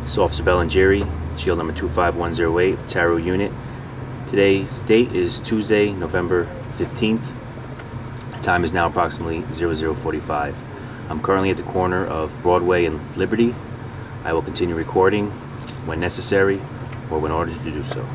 This is Officer Bellingeri, shield number 25108, Tarot Unit. Today's date is Tuesday, November 15th. The time is now approximately 00:45. I'm currently at the corner of Broadway and Liberty. I will continue recording when necessary or when ordered to do so.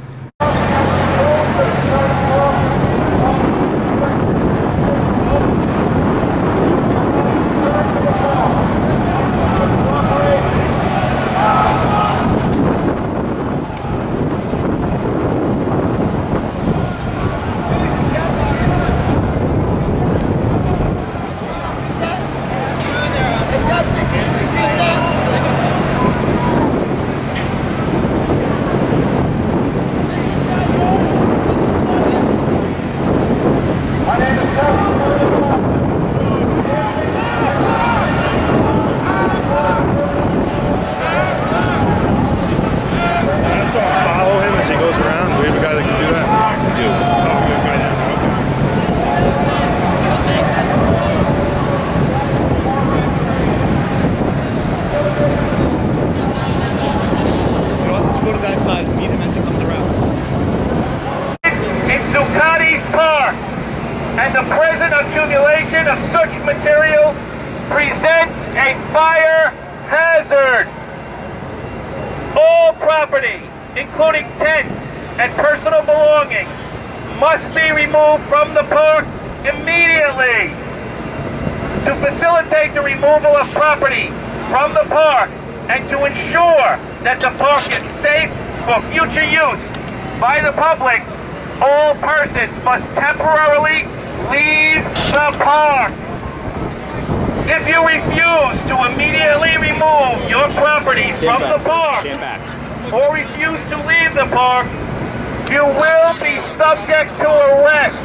And the present accumulation of such material presents a fire hazard. All property, including tents and personal belongings, must be removed from the park immediately. To facilitate the removal of property from the park and to ensure that the park is safe for future use by the public, all persons must temporarily leave the park. If you refuse to immediately remove your property from the park or refuse to leave the park, you will be subject to arrest.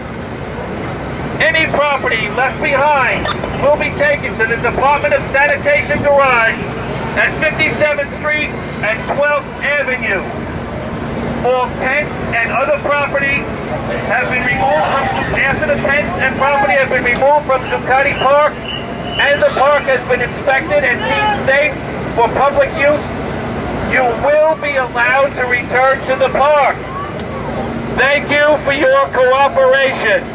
Any property left behind will be taken to the Department of Sanitation garage at 57th Street and 12th Avenue. All tents and other property have been removed after the tents and property have been removed from Zuccotti Park and the park has been inspected and deemed safe for public use. You will be allowed to return to the park. Thank you for your cooperation.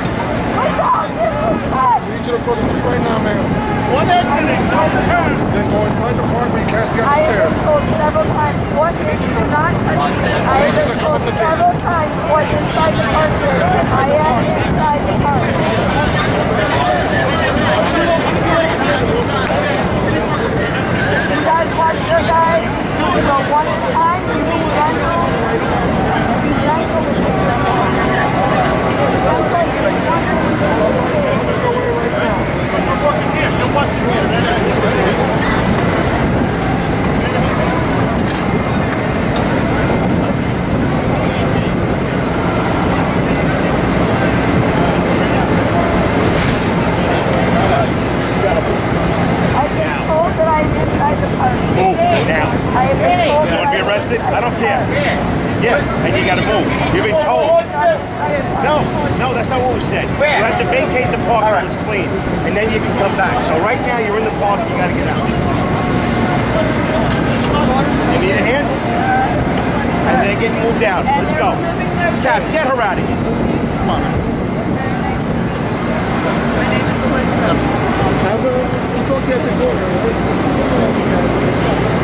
Right now, man. One exiting, no return. arrested, I don't care. Yeah, and you gotta move. You've been told. No, that's not what we said. You have to vacate the park till it's clean, and then you can come back. So right now you're in the park, you gotta get out. You need a hand? And then get moved out. Let's go. Cap, get her out of here. Come on. My name is Alyssa. We'll talk to you at this order.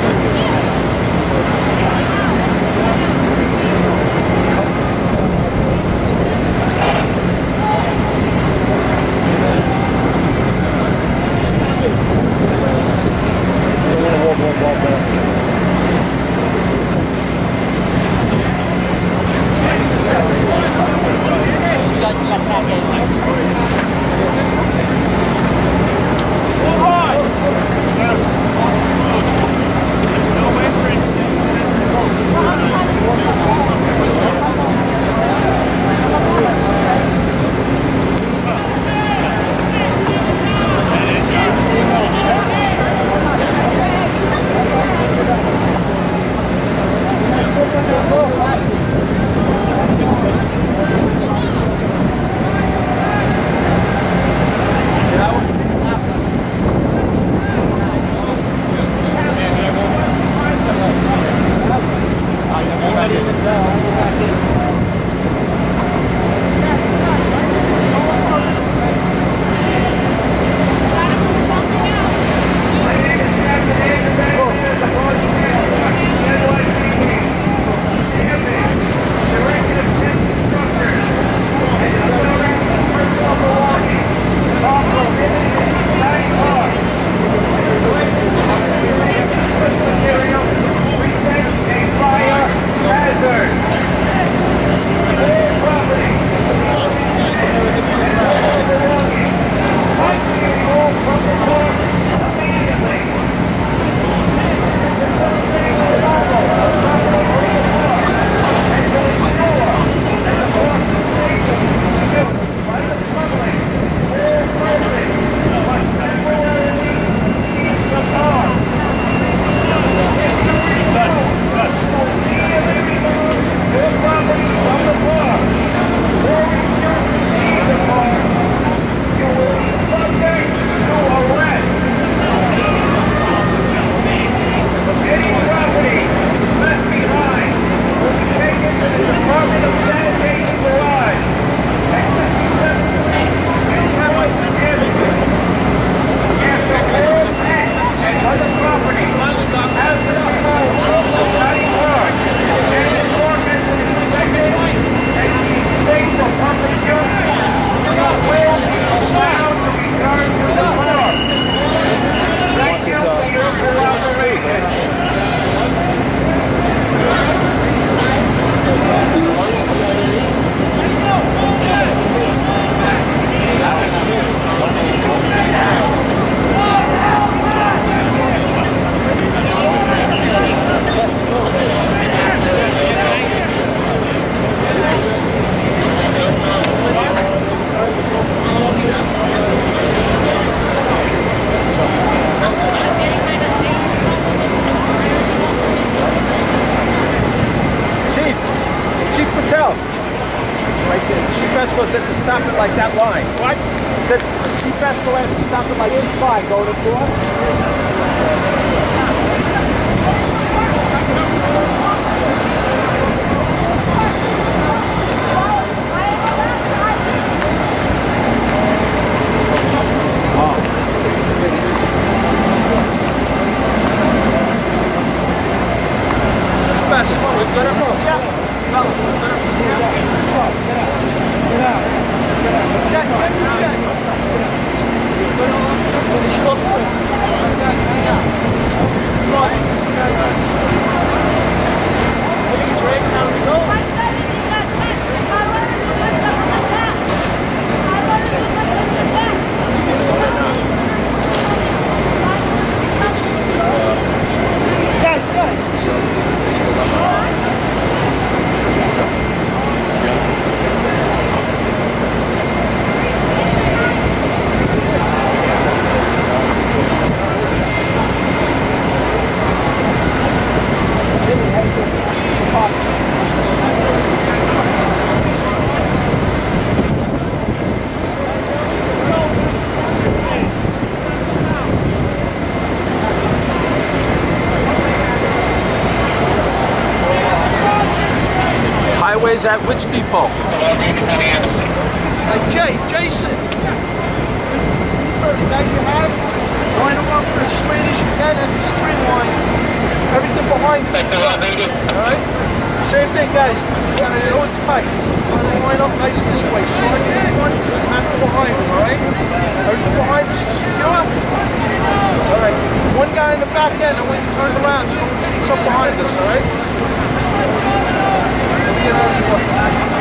said to stop it like that line. What? Said Chief Escalante to stop it like this line going across. Get out. Where's that? Which depot? Jason. 30 bags you have. Line them up as straight as you can at the streamline. Everything behind us. Alright? Same thing, guys. You gotta know it's tight. Try to line up nice this way. Start in front, after behind them, alright? Everything behind us is secure. Alright. One guy in the back end, I want you to turn around so no one sneaks up behind us, alright? Let me get out of here.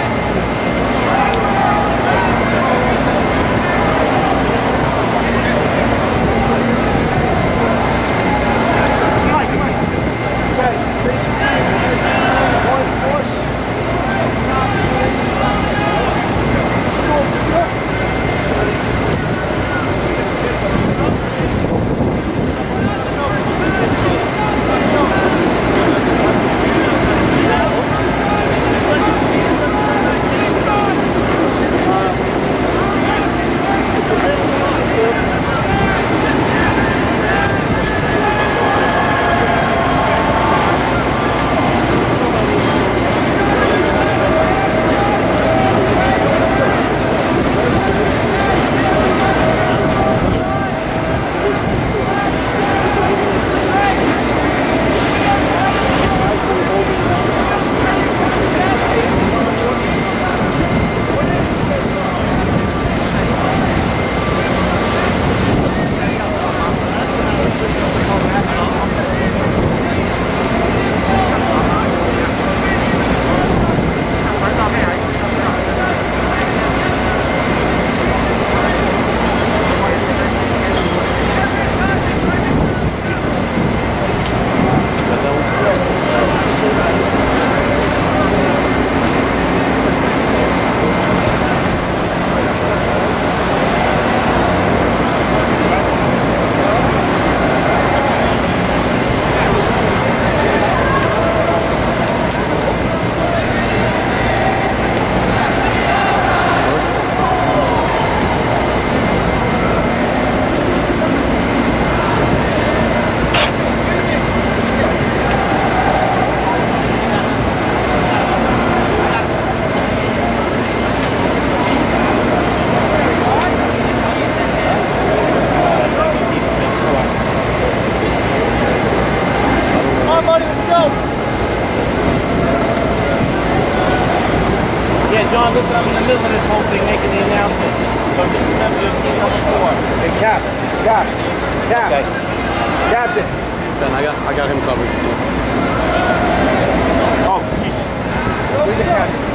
John, listen, I'm in the middle of this whole thing making the announcement. So just remember your team number 4. Hey, Captain. Okay. Captain. Ben, I got him covered too. Oh, jeez. Where's the captain?